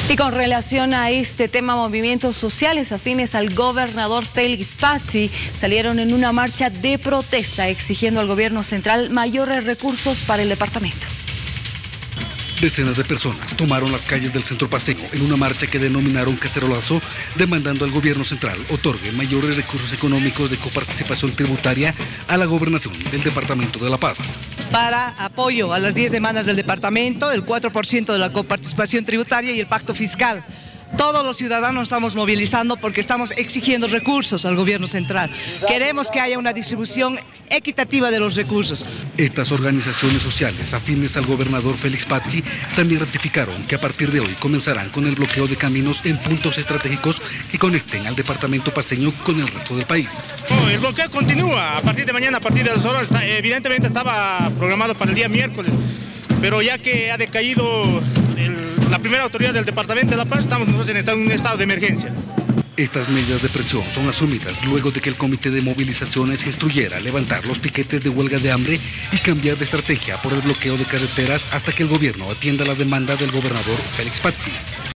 Y con relación a este tema, movimientos sociales afines al gobernador Félix Pazzi salieron en una marcha de protesta exigiendo al gobierno central mayores recursos para el departamento. Decenas de personas tomaron las calles del centro paceño en una marcha que denominaron cacerolazo, demandando al gobierno central otorgue mayores recursos económicos de coparticipación tributaria a la gobernación del departamento de La Paz. Para apoyo a las 10 demandas del departamento, el 4% de la coparticipación tributaria y el pacto fiscal. Todos los ciudadanos estamos movilizando porque estamos exigiendo recursos al gobierno central. Queremos que haya una distribución equitativa de los recursos. Estas organizaciones sociales afines al gobernador Félix Pazzi también ratificaron que a partir de hoy comenzarán con el bloqueo de caminos en puntos estratégicos que conecten al departamento paceño con el resto del país. El bloqueo continúa a partir de mañana, a partir de las horas. Evidentemente estaba programado para el día miércoles, pero ya que ha decaído la primera autoridad del departamento de La Paz, estamos nosotros en un estado de emergencia. Estas medidas de presión son asumidas luego de que el comité de movilizaciones instruyera levantar los piquetes de huelga de hambre y cambiar de estrategia por el bloqueo de carreteras hasta que el gobierno atienda la demanda del gobernador Félix Pazzi.